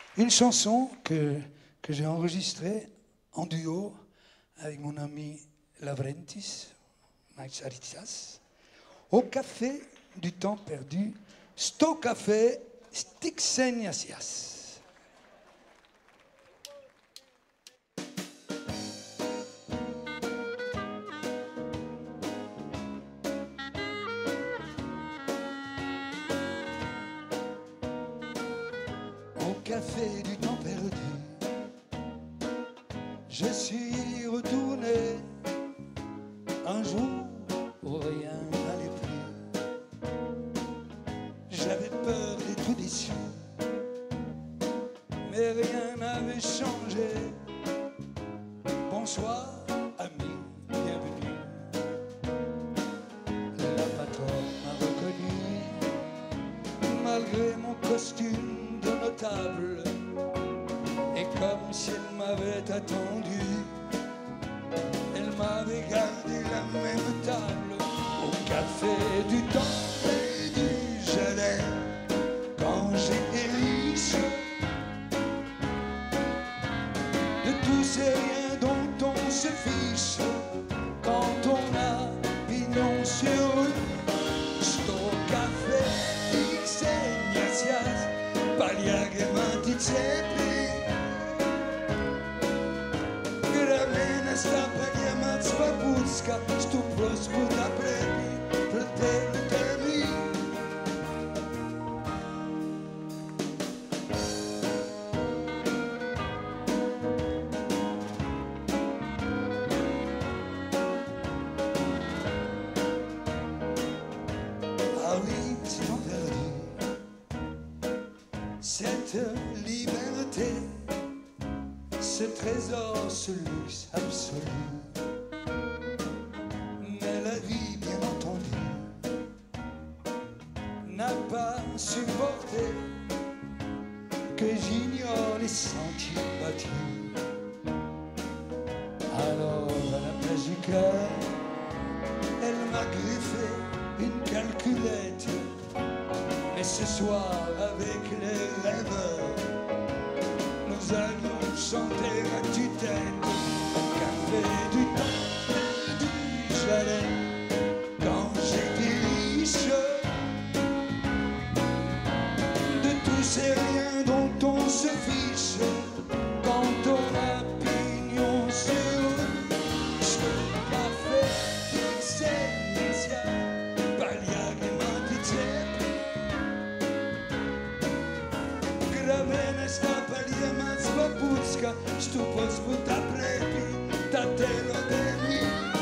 Une chanson que j'ai enregistrée en duo avec mon ami Lavrentis, Mike Charitias, au café du temps perdu, sto café Stixeniasias. Au café du temps perdu, je suis retourné un jour où rien n'allait plus. J'avais peur d'être déçu, mais rien n'avait changé. Bonsoir, ami, bienvenue. La patronne m'a reconnu, malgré mon costume de notable. Et comme si elle m'avait attendu, elle m'avait gardé la même table. Au café du temps perdu, j'allais quand j'étais riche. De tous ces riens dont on se fiche quand on a pignon sur rue. Sto café Stixeniasias, paliaghe manticepi. Babuska, sto prosku da prebi, pretendite mi. Ah oui, c'est perdu, cette liberté, ce trésor, ce luxe absolu. La vie, bien entendu, n'a pas supporté que j'ignore les sentiers battus. Alors, à la place du cœur, elle m'a greffé une calculette. Et ce soir, avec les rêveurs, nous allions chanter à tue-tête au café du temps perdu. J'allais quand j'étais riche, de tous ces riens dont on se fiche quand on a pignon sur sto café Stixeniasias, paliaghe manticepi. Gravene sta paljama zvabucka, sto pozbuta prepi, da telo demi.